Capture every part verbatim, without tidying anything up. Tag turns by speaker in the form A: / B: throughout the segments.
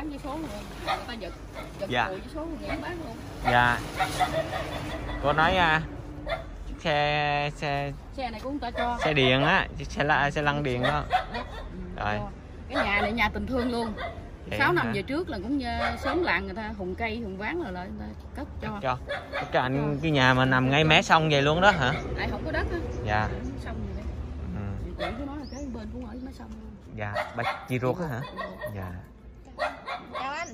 A: bán với số luôn, người ta giật giật
B: dạ.
A: với số người bán luôn.
B: Dạ. Cô nói à, xe xe
A: xe này cũng ta cho.
B: Xe điện á, xe la xe lăn điện đó.
A: Ừ,
B: Rồi.
A: Cái nhà này nhà tình thương luôn.
B: Vậy
A: sáu năm
B: hả?
A: về trước là cũng sớm làng người ta hùng cây hùng ván rồi lại người ta cất cho.
B: Cho. Cái anh cái nhà mà nằm ngay mé sông vậy luôn đó hả?
A: Tại không có đất á.
B: Dạ.
A: Sông gì đây.
B: Ừ.
A: Chị của nó là cái bên cũng ở mé sông luôn.
B: Dạ, bà chị ruột á hả? Dạ.
A: Chào anh.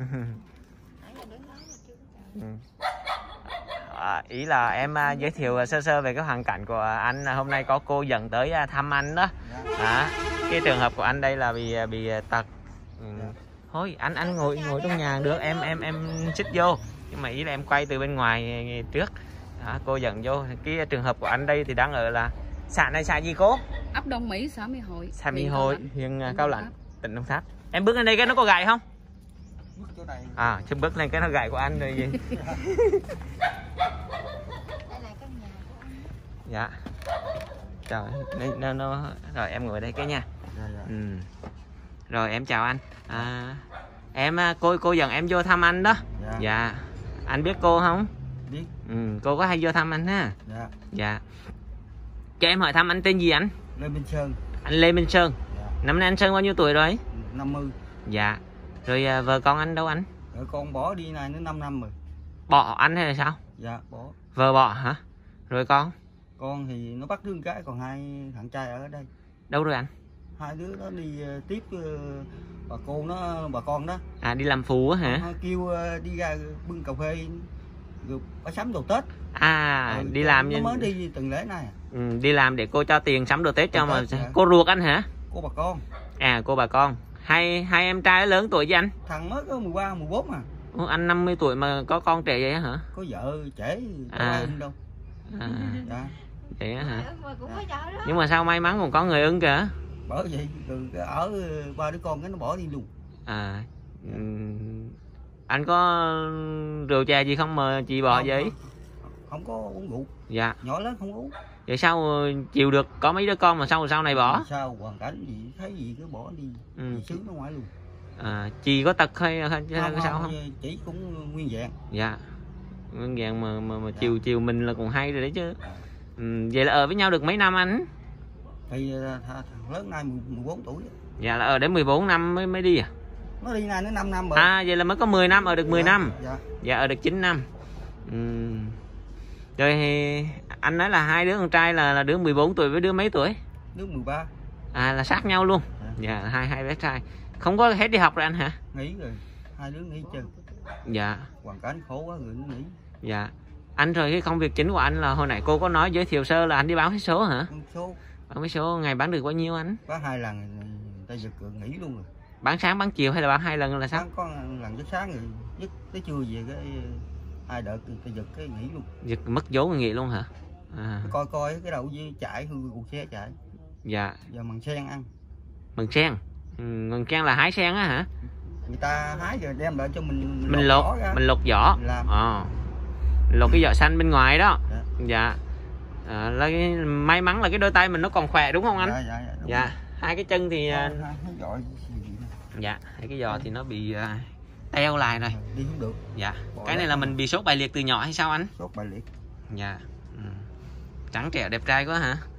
B: À, ý là em à, giới thiệu sơ sơ về cái hoàn cảnh của anh. Hôm nay có cô dẫn tới à, thăm anh đó. À, cái trường hợp của anh đây là bị bị tật. Ừ. Thôi anh anh ngồi ngồi trong nhà được, em em em xích vô. Nhưng mà ý là em quay từ bên ngoài trước. À, cô dẫn vô. Cái trường hợp của anh đây thì đang ở là xã này xã gì cô?
A: Ấp Đông Mỹ, xã Mỹ Hội.
B: Xã Mỹ Hội, huyện Cao Lãnh, tỉnh Đồng Tháp. Em bước lên đây cái nó có gậy không?
C: Bước chỗ này.
B: À, chứ bước lên cái nó gậy của anh rồi gì?
A: Đây là căn nhà của anh.
B: Dạ. Trời, nó, nó rồi em ngồi đây cái nha.
C: Dạ, dạ.
B: Ừ. Rồi em chào anh. À, em cô cô dẫn em vô thăm anh đó.
C: Dạ.
B: Dạ. Anh biết cô không?
C: Biết.
B: Ừ, cô có hay vô thăm anh ha?
C: Dạ.
B: Dạ. Cho em hỏi thăm anh tên gì anh?
C: Lê Minh Sơn.
B: Anh Lê Minh Sơn.
C: Dạ.
B: Năm nay anh Sơn bao nhiêu tuổi rồi?
C: năm mươi.
B: Dạ. Rồi à, vợ con anh đâu anh?
C: Rồi con bỏ đi này nó năm năm rồi.
B: Bỏ anh hay là sao?
C: Dạ, bỏ.
B: Vợ bỏ hả? Rồi con?
C: Con thì nó bắt đứa con gái, còn hai thằng trai ở đây.
B: Đâu rồi anh?
C: Hai đứa nó đi uh, tiếp uh, bà cô nó, bà con đó.
B: À, đi làm phù á hả?
C: Nó kêu uh, đi ra bưng cà phê rồi bà sắm đồ Tết.
B: À,
C: Ừ,
B: đi làm
C: nó mới đi từng lễ này.
B: Ừ, đi làm để cô cho tiền sắm đồ Tết cho
C: Đồ
B: mà.
C: Tết, dạ.
B: Cô ruột anh hả?
C: Cô bà con.
B: À, cô bà con. Hai hai em trai lớn tuổi với anh?
C: Thằng mới có mười ba, mười bốn à.
B: Ủa, anh năm mươi tuổi mà có con trẻ vậy hả?
C: Có vợ trễ đâu
B: À.
C: ai ưng đâu.
B: À,
C: Dạ.
B: vậy á hả?
C: Dạ.
B: Nhưng mà sao may mắn còn có người ưng kìa.
C: Bởi vậy rồi cái ở ba đứa con cái nó bỏ đi luôn.
B: À, ừm, anh có rượu chè gì không mà chị bỏ
C: Không,
B: vậy?
C: không, không có uống rượu.
B: Dạ.
C: Nhỏ lớn không uống.
B: Vậy sao chịu được có mấy đứa con mà sau sau này bỏ?
C: Sao hoàn cảnh gì thấy gì cứ bỏ đi.
B: Ừ.
C: Xứ nó ngoài luôn.
B: À, chị có tật hay, hay, hay
C: Không,
B: sao
C: không,
B: không?
C: chỉ cũng nguyên vẹn.
B: Dạ. Nguyên vẹn mà mà, mà
C: Dạ.
B: chiều chiều mình là còn hay rồi đấy chứ. Ừ, vậy là ở với nhau được mấy năm anh?
C: Thì thằng lớn nay mười bốn tuổi.
B: Dạ là ở đến mười bốn năm mới mới đi à?
C: Nó đi nay nó năm năm rồi.
B: À, vậy là mới có mười năm, ở được mười
C: Dạ,
B: năm.
C: Dạ.
B: Dạ, ở được chín năm. Ừ. Rồi thì anh nói là hai đứa con trai là là đứa mười bốn tuổi với đứa mấy tuổi?
C: Đứa mười ba.
B: À, là sát nhau luôn.
C: Dạ.
B: Dạ, hai hai bé trai. Không có hết đi học rồi anh hả?
C: Nghỉ rồi. Hai đứa nghỉ chơi.
B: Dạ.
C: Hoàn cảnh khổ quá người nó nghỉ.
B: Dạ. Anh rồi cái công việc chính của anh là hồi nãy cô có nói giới thiệu sơ là anh đi bán vé số hả?
C: Con số
B: Bán vé số ngày bán được bao nhiêu anh?
C: có hai lần người ta giật rồi nghỉ luôn rồi.
B: Bán sáng bán chiều hay là bán hai lần là sao?
C: Sáng có lần tới sáng rồi dứt tới trưa về cái hai đợt người ta giật cái nghỉ luôn.
B: Giật mất vốn người nghỉ luôn hả? À.
C: Coi coi cái đầu với chạy hư cuộc xe chạy.
B: Dạ.
C: Giờ mằng sen ăn.
B: Mừng sen. Ừ, mừng sen là hái sen á hả?
C: Người ta hái rồi đem lại cho mình
B: Mình lột,
C: vỏ ra.
B: mình lột vỏ.
C: Mình làm.
B: Ờ. Lột cái vỏ xanh bên ngoài đó.
C: Dạ.
B: Dạ. À, là cái, may mắn là cái đôi tay mình nó còn khỏe đúng không anh?
C: Dạ, dạ, dạ, đúng
B: Dạ.
C: rồi.
B: Hai cái chân thì
C: Hai,
B: à,
C: hai, hai giỏi gì nè.
B: dạ, hai cái giò thì nó bị à, teo lại rồi.
C: Đi không được.
B: Dạ.
C: Bỏ
B: Cái này
C: ra.
B: là mình bị sốt bại liệt từ nhỏ hay sao anh?
C: Sốt bại liệt.
B: Dạ. Ừ. Trắng trẻo đẹp trai quá hả?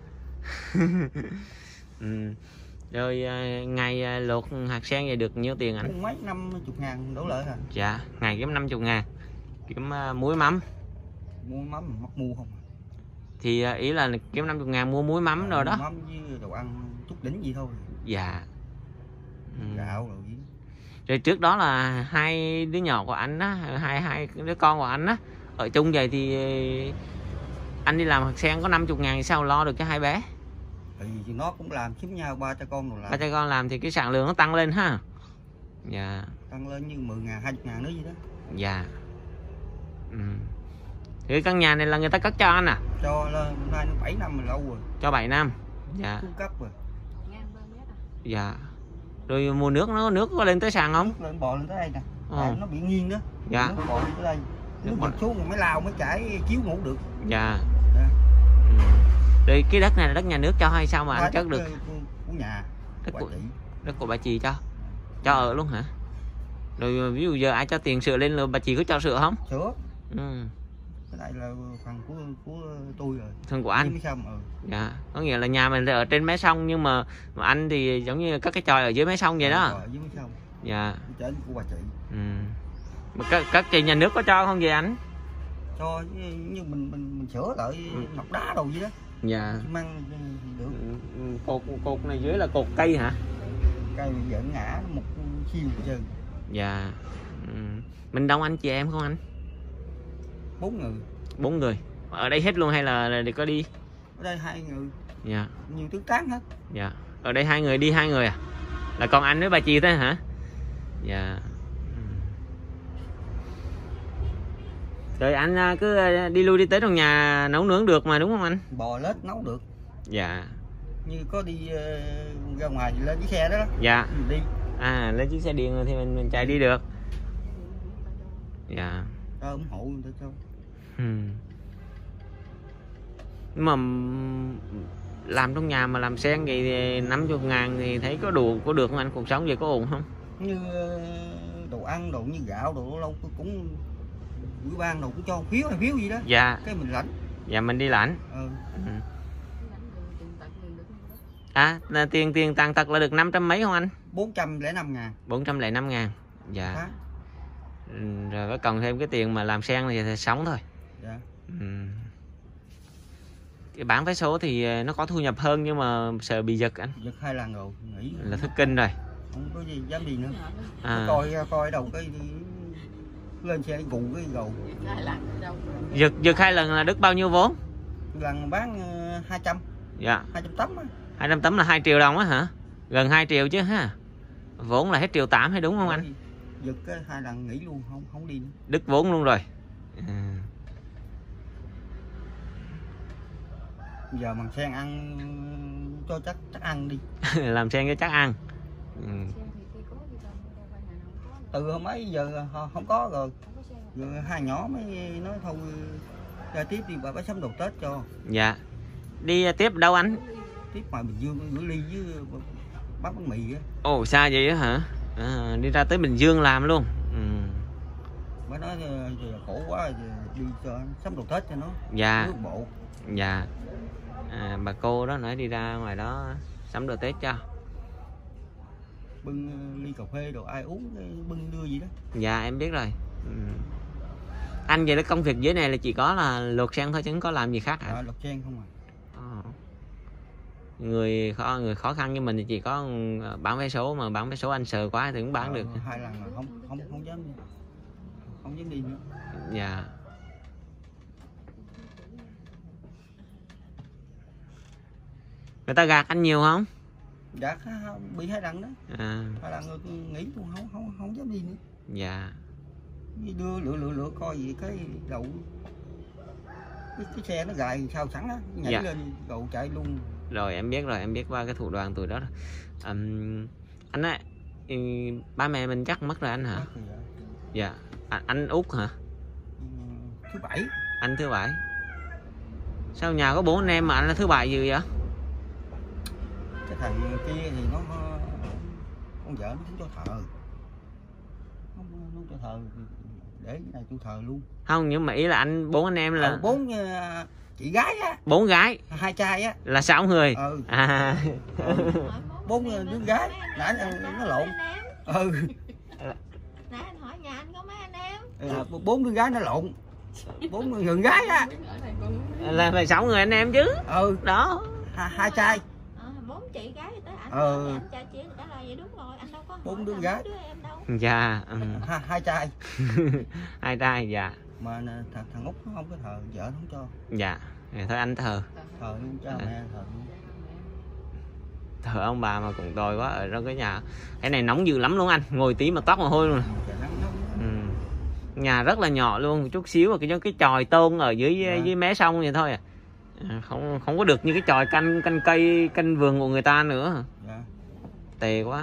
B: Ừ. Rồi à, ngày à, lột hạt sen vậy được nhiêu tiền anh?
C: Mấy năm chục ngàn đổ lợi hả?
B: Dạ, ngày kiếm năm mươi ngàn. Kiếm uh, muối mắm.
C: Mua mắm mà mắc mua không?
B: Thì uh, ý là kiếm năm mươi ngàn mua muối mắm
C: à,
B: rồi đó.
C: Mắm với đồ ăn chút đỉnh gì thôi.
B: Dạ. Ừ.
C: Gạo rồi gì.
B: Rồi trước đó là hai đứa nhỏ của anh á, hai hai đứa con của anh á, ở chung vậy thì anh đi làm hạt sen có năm mươi ngàn thì sao lo được cho hai bé?
C: Thì nó cũng làm kiếm nhau ba cha con rồi làm.
B: Ba cha con làm thì cái sản lượng nó tăng lên ha. Dạ.
C: Tăng lên như mười ngàn, hai mươi ngàn nữa gì đó.
B: Dạ. Ừ. Thì căn nhà này là người ta cất cho anh à?
C: Cho lên nay nó bảy năm rồi, lâu rồi.
B: Cho bảy năm. Dạ.
C: Cung cấp rồi.
B: Dạ. Rồi mùa nước nó nước có lên tới sàn không?
C: Nước lên bò lên tới đây nè.
B: Ờ.
C: À, nó bị nghiêng đó.
B: Dạ.
C: Nước bò lên tới đây. Nước
B: Nước bò.
C: giật xuống rồi mới lao mới chảy chiếu ngủ được.
B: Dạ.
C: Dạ.
B: Ừ. Rồi cái đất này là đất nhà nước cho hay sao mà
C: Ba
B: anh cất được?
C: Của, của nhà.
B: Đất
C: Bà
B: của,
C: chị.
B: đất của bà chị cho. Cho ở luôn hả? Rồi ví dụ giờ ai cho tiền sửa lên rồi bà chị có cho sửa không?
C: Sửa.
B: Ừ.
C: Cái này là phần của của tôi rồi.
B: Phần của anh.
C: Mới xong ừ.
B: Dạ, có nghĩa là nhà mình ở trên mé sông nhưng mà, mà anh thì giống như các cái chòi ở dưới mé sông vậy đó.
C: Ở dưới mé sông.
B: Dạ.
C: Trên của bà chị.
B: Ừ. Mà các, các chị nhà nước có cho không vậy anh?
C: Cho như mình mình mình sửa lại
B: Ừ.
C: mặt đá đâu vậy đó.
B: Dạ.
C: Măng được.
B: Cột cột này dưới là cột cây hả?
C: Cây giận ngã một chiều trơn.
B: Dạ. Ừ. Mình đông anh chị em không anh?
C: Bốn người.
B: Bốn người. Ở đây hết luôn hay là, là có đi?
C: Ở đây hai người.
B: Dạ.
C: Nhiều tướng tán hết.
B: Dạ. Ở đây hai người đi hai người à? Là còn anh với bà chị thôi hả? Dạ. Rồi anh cứ đi lui đi tới trong nhà nấu nướng được mà đúng không anh?
C: Bò lết nấu được.
B: Dạ.
C: Như có đi uh, ra ngoài thì lên chiếc xe đó, đó.
B: Dạ.
C: Mình đi.
B: À lên chiếc xe điện rồi thì mình mình chạy đi được. Dạ.
C: Ta ủng hộ người ta cho.
B: Ừ. Nhưng mà làm trong nhà mà làm sen vậy thì năm mươi ngàn thì thấy có đủ có được không anh? Cuộc sống vậy có ổn không?
C: Như đồ ăn, đồ như gạo, đồ lâu tôi cũng ủy ban đồ cũng cho phiếu hay phiếu gì đó.
B: Dạ.
C: Cái mình lãnh.
B: Dạ mình đi lãnh.
C: Ừ.
B: Ừ. À là tiền tiền tàn tật là được năm trăm mấy không anh?
C: bốn trăm lẻ năm ngàn.
B: bốn trăm lẻ năm ngàn. Dạ.
C: Đó.
B: Rồi có cần thêm cái tiền mà làm sen thì, thì sống thôi.
C: Dạ.
B: Ừ. Cái bán vé số thì nó có thu nhập hơn nhưng mà sợ bị giật anh.
C: Giật hai lần rồi, nghỉ.
B: Là thất kinh rồi.
C: Không có gì dám đi nữa.
B: À.
C: Coi coi đầu cái lên xe gù cái gầu.
B: Giật giật hai lần là đứt bao nhiêu vốn?
C: Lần bán hai trăm.
B: Dạ.
C: hai trăm tấm á.
B: hai trăm tấm là hai triệu đồng á hả? Gần hai triệu chứ ha. Vốn là hết triệu tám hay đúng không anh?
C: Giật cái hai lần nghỉ luôn, không không đi nữa.
B: Đứt vốn luôn rồi. À.
C: Giờ bằng sen ăn cho chắc chắc ăn đi.
B: Làm sen cho chắc ăn. Ừ.
C: Từ hôm ấy giờ không có rồi. Rồi hai nhỏ mới nói thôi ra tiếp đi, bà phải sắm đồ Tết cho.
B: Dạ. Đi tiếp đâu anh?
C: Tiếp ngoài Bình Dương gửi ly với bán bánh mì á.
B: Ồ xa vậy á hả? À, đi ra tới Bình Dương làm luôn. Ừ.
C: Bà nói giờ khổ quá, giờ đi cho sắm đồ Tết cho nó.
B: Dạ.
C: Nước bộ.
B: Dạ. À, bà cô đó nãy đi ra ngoài đó sắm đồ Tết cho.
C: Bưng ly cà phê đồ ai uống bưng đưa gì đó.
B: Dạ em biết rồi. Ừ. Anh vậy đó, công việc dưới này là chỉ có là luộc sen thôi chứ không có làm gì khác hả?
C: À, luộc sen không à.
B: À. Người khó người khó khăn như mình thì chỉ có bán vé số, mà bán vé số anh sợ quá thì cũng bán
C: à,
B: được.
C: Hai lần là không không không dám đi. Không dám đi nữa.
B: Dạ. Người ta gạt anh nhiều không?
C: Dạ bị hai lần đó.
B: À.
C: Hai lần rồi nghỉ luôn, không không không dám đi nữa.
B: Dạ.
C: Đưa lựa lựa lựa coi gì cái đậu cái, cái xe nó gài sao sẵn đó, nhảy dạ. lên đậu chạy luôn.
B: Rồi em biết rồi, em biết qua cái thủ đoạn tụi đó. Um, anh á, ba mẹ mình chắc mất rồi anh hả?
C: Dạ.
B: Dạ. À, anh Út hả?
C: Thứ bảy.
B: Anh thứ bảy. Sao nhà có bốn anh em mà anh là thứ bảy gì vậy?
C: Cái thằng kia thì nó con vợ nó cũng cho thờ. Nó, nó cho thờ để cái này tôi thờ luôn.
B: Không, nhưng mà ý là anh bốn anh em là
C: ờ, bốn uh, chị gái á.
B: Bốn gái.
C: Hai trai á.
B: Là sáu người.
C: Ừ.
B: À.
C: Ừ. Bốn đứa gái. Nãy nó lộn. Ừ.
D: Nãy anh hỏi nhà anh có mấy anh em?
C: Ừ, bốn đứa gái nó lộn. Bốn người gái á.
B: Là phải sáu người anh em chứ.
C: Ừ.
B: Đó.
C: Hai, hai trai.
D: Ờ, bốn chị gái tới anh.
C: Ừ.
D: Anh trai chị trả lời vậy đúng rồi, anh đâu có
C: bốn đứa gái.
D: Đứa em đâu.
B: Dạ. Ừ.
C: Hai, hai trai.
B: Hai trai dạ.
C: Mà thằng, thằng Út nó không có thờ, vợ nó không cho.
B: Dạ. Thôi anh thờ.
C: Thờ luôn, cha mẹ thờ luôn.
B: Thờ ông bà mà cũng tồi quá ở trong cái nhà. Cái này nóng dữ lắm luôn anh, ngồi tí mà toát mồ hôi luôn. Ừ. Nhà rất là nhỏ luôn, chút xíu mà cái cái chòi tôn ở dưới dạ. dưới mé sông vậy thôi à. Không không có được như cái chòi canh canh cây canh vườn của người ta nữa. Dạ. Tệ quá.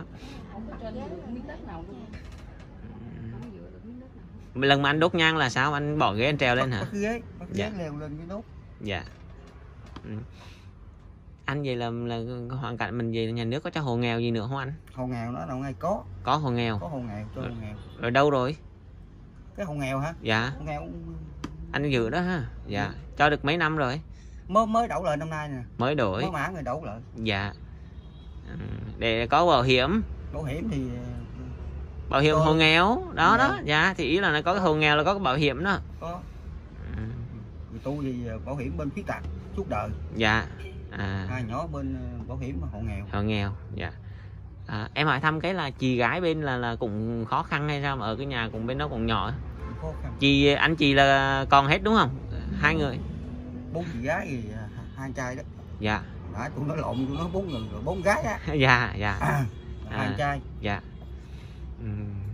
B: Lần mà anh đốt nhang là sao, anh bỏ ghế anh trèo lên hả?
C: Bắt ghế, bắt ghế dạ. leo lên cái đốt.
B: Dạ. Ừ. Anh vậy là là hoàn cảnh mình về nhà nước có cho hộ nghèo gì nữa không anh?
C: Hộ nghèo nó đâu ngay có.
B: Có hộ nghèo.
C: Có hộ nghèo cho hộ nghèo.
B: Rồi đâu rồi?
C: Cái hộ nghèo hả?
B: Dạ.
C: Hộ nghèo
B: Anh dự đó ha. Dạ. Ừ. Cho được mấy năm rồi?
C: Mới mới đậu lại năm nay nè.
B: Mới đổi.
C: Mới mãn rồi đậu lại.
B: Dạ. Để có bảo hiểm.
C: Bảo hiểm thì
B: bảo hiểm hộ nghèo đó
C: hộ
B: đó.
C: nghèo.
B: Dạ thì ý là nó có cái hộ nghèo là có cái bảo hiểm đó.
C: Có. Ừ. Tôi thì bảo hiểm bên khuyết tật suốt đời.
B: Dạ. À.
C: Hai nhỏ bên bảo hiểm hộ nghèo.
B: Hộ nghèo. Dạ. À, em hỏi thăm cái là chị gái bên là là cũng khó khăn hay sao mà ở cái nhà cùng bên đó còn nhỏ.
C: Khó khăn.
B: Chị anh chị là còn hết đúng không? Hai người.
C: Bốn chị gái thì hai trai đó.
B: Dạ.
C: Đã tụi nó lộn tụi nó bốn người rồi bốn gái á.
B: Dạ dạ.
C: À,
B: à,
C: hai trai.
B: Dạ. Ừ.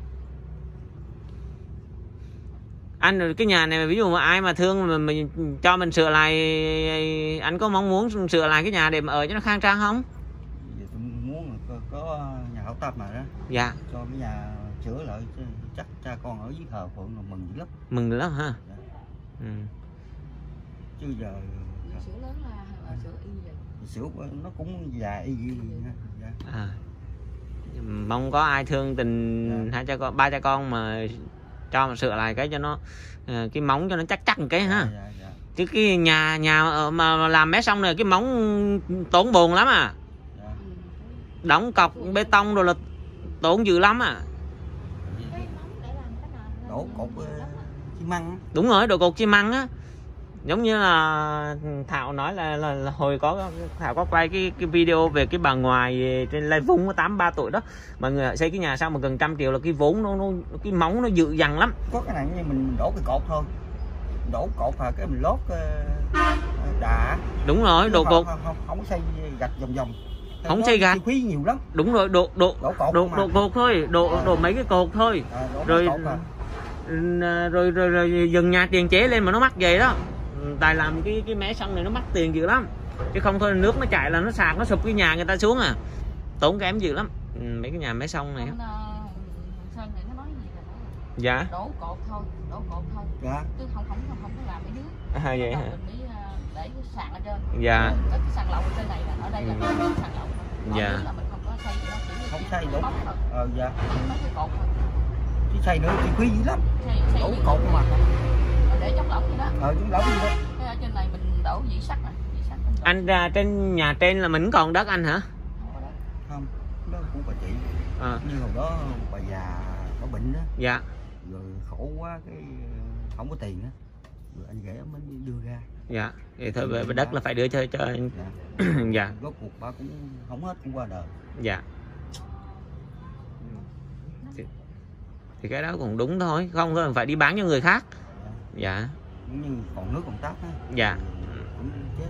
B: Anh rồi cái nhà này ví dụ mà ai mà thương mà mình cho mình sửa lại, anh có mong muốn sửa lại cái nhà để mà ở cho nó khang trang không?
C: Giờ tôi muốn có, có nhà hảo tâm mà đó.
B: Dạ.
C: Cho cái nhà sửa lại chắc cha con ở dưới thờ phượng là mừng dữ lắm.
B: Mừng lắm ha.
C: Dạ.
B: Ừ.
C: Chứ giờ
A: sữa lớn là sữa y vậy.
C: Sữa nó cũng già y gì nha. Dạ.
B: À. Mong có ai thương tình dạ. hai cha con ba cha con mà cho mà sửa lại cái cho nó cái móng cho nó chắc chắc một cái ha.
C: Dạ, dạ.
B: Chứ cái nhà nhà mà làm mé xong này cái móng tốn bồn lắm à.
C: Dạ.
B: Đóng cọc bê tông rồi là tốn dữ lắm à.
C: Đổ cột xi măng.
B: Đúng rồi, đồ cột xi măng á. Giống như là Thảo nói là, là, là hồi có Thảo có quay cái, cái video về cái bà ngoài trên Lai Vung tám mươi ba tuổi đó, mà người xây cái nhà sao mà gần trăm triệu là cái vốn nó, nó cái móng nó dữ dằn lắm.
C: Có cái này như mình đổ cái cột thôi, đổ cột và cái mình lót đà.
B: Đúng rồi, đồ cột
C: không, không, không có xây gạch vòng vòng.
B: Không xây gạch.
C: Chi phí nhiều lắm.
B: Đúng rồi, độ độ
C: đổ cột
B: độ, độ cột thôi, độ độ mấy cái cột thôi.
C: À,
B: rồi,
C: cột à.
B: rồi rồi rồi dừng nhà tiền chế lên mà nó mắc vậy đó. Tại làm cái cái mé sông này nó mắc tiền dữ lắm, chứ không thôi nước nó chảy là nó sạt nó sụp cái nhà người ta xuống à, tốn kém dữ lắm. Ừ, mấy cái nhà mé sông này.
A: Sơn này nó nói gì là nói
B: dạ
A: đổ cột thôi, đổ cột thôi.
C: Dạ.
A: Chứ không không không không có làm cái nước.
B: À, vậy hả?
A: Mình mới để cái sàn ở trên.
B: Dạ.
A: Cái sàn lậu ở trên này là ở đây là cái sàn lậu.
B: Dạ.
A: Là mình không có xây gì đó, chỉ
C: không xây đổ. Ờ dạ.
A: Mấy cái cột thôi.
C: Chứ xây nữa chi phí dữ lắm.
A: Xây, xây
C: đổ cột mà.
A: Để chống lỏng vậy đó.
C: Ờ chống lỏng vậy đó.
A: Cái ở trên này mình đổ dĩ sắt này, dĩ sắt.
B: Anh ra trên nhà trên là mình còn đất anh hả?
C: Không, đó cũng bà chị.
B: À.
C: Như hồi đó bà già có bệnh đó.
B: Dạ.
C: Rồi khổ quá cái không có tiền á. Rồi anh rể mới đưa ra.
B: Dạ. Thì thôi về đất là phải đưa cho cho anh.
C: Dạ.
B: Dạ.
C: Rốt cuộc bà cũng không hết cũng qua đời.
B: Dạ. Thì, thì cái đó cũng đúng thôi, không có phải đi bán cho người khác. Dạ. Dạ.
C: Cũng như còn nước còn tắt á.
B: Dạ.
C: Cũng chết.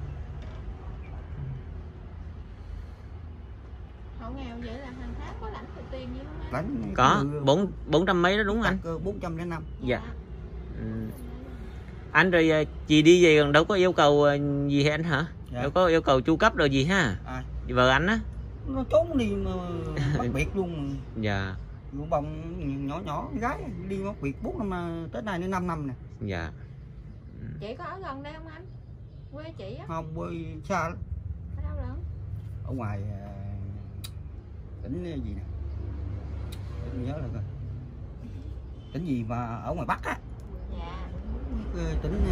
D: Hộ nghèo vậy là hàng tháng có lãnh được tiền nhiêu không?
C: Lãnh
B: Có bốn bốn trăm mấy đó đúng anh?
C: bốn trăm lẻ năm.
B: Dạ. Ừ. Anh rồi chị đi về còn đâu có yêu cầu gì hết anh hả? Dạ. Đâu có yêu cầu chu cấp rồi gì ha? À. Vợ anh á?
C: Nó trốn đi mà bắt biệt luôn.
B: Dạ.
C: Vụ bồng nhỏ nhỏ gái đi mất biệt bốn năm mà tới nay đến năm năm nè.
B: Dạ.
D: Chị có ở gần đây không anh? Quê chị á?
C: Không, quê xa lắm.
D: Ở đâu lận?
C: Ở ngoài tỉnh gì nè. Tôi nhớ là coi. Tỉnh gì mà ở ngoài Bắc á.
D: Dạ.
C: Tỉnh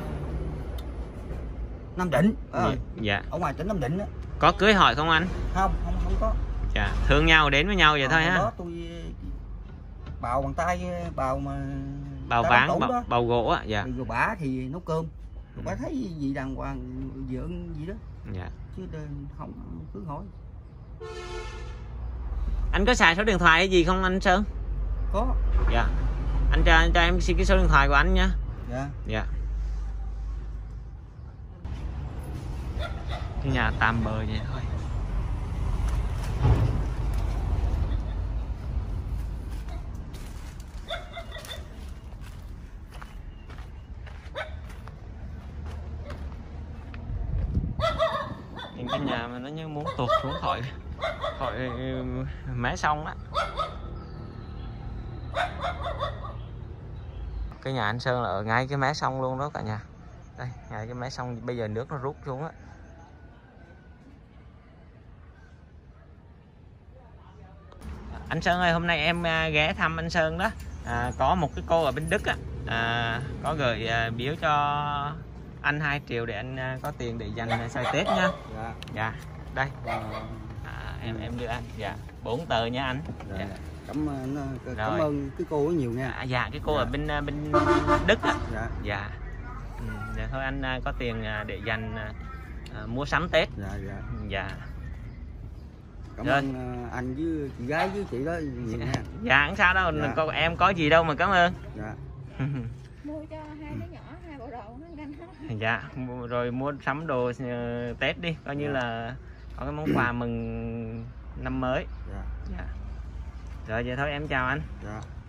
C: Nam Định. À,
B: dạ.
C: Ở ngoài tỉnh Nam Định á.
B: Có cưới hỏi không anh?
C: Không, không không có.
B: Dạ, thương nhau đến với nhau vậy à, thôi ha.
C: Đó tôi bào bằng tay, bào mà
B: bào ván, bào, bào gỗ á. Dạ.
C: Rồi bả thì nấu cơm. Rồi bả thấy gì đàng hoàng vợ gì đó.
B: Dạ.
C: Chứ không cứ hỏi.
B: Anh có xài số điện thoại hay gì không anh Sơn?
C: Có.
B: Dạ. Anh cho, cho em xin cái số điện thoại của anh nha.
C: Dạ.
B: Dạ. Cái nhà tạm bờ vậy thôi. Những cái nhà mà nó như muốn tuột xuống khỏi khỏi mé sông á. Cái nhà anh Sơn là ở ngay cái mé sông luôn đó cả nhà. Đây, ngay cái mé sông bây giờ nước nó rút xuống á. Anh Sơn ơi, hôm nay em à, ghé thăm anh Sơn đó, à, có một cái cô ở bên Đức á, à, có gửi à, biếu cho anh hai triệu để anh à, có tiền để dành xoay Tết nha.
C: Dạ.
B: Dạ, đây.
C: Dạ.
B: À, em em đưa anh. Dạ, bốn tờ nha anh.
C: Dạ.
B: Dạ.
C: Cảm ơn cảm
B: Rồi.
C: ơn cái cô ấy nhiều nha.
B: À, dạ, cái cô
C: Dạ.
B: ở bên à, bên Đức á.
C: Dạ.
B: Dạ. Ừ, dạ thôi anh à, có tiền à, để dành à, à, mua sắm Tết.
C: Dạ dạ.
B: Dạ.
C: Cảm
B: Rồi.
C: ơn ờ, anh với chị gái với chị đó nhiều nha.
B: Dạ, không sao đâu,
C: Dạ.
B: có, em có gì đâu mà cảm ơn.
C: Dạ.
D: Mua cho hai đứa nhỏ hai bộ đồ nó canh hết.
B: Dạ, mua- rồi mua sắm đồ ờ, Tết đi, coi như
C: Dạ.
B: là có cái món quà mừng năm mới.
C: Dạ.
B: Dạ. Rồi vậy thôi em chào anh.
C: Dạ.